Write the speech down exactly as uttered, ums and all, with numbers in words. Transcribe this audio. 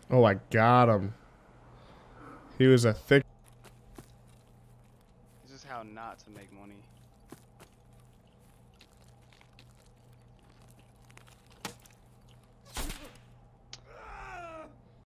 Oh, I got him. He was a thick. This is how not to make money.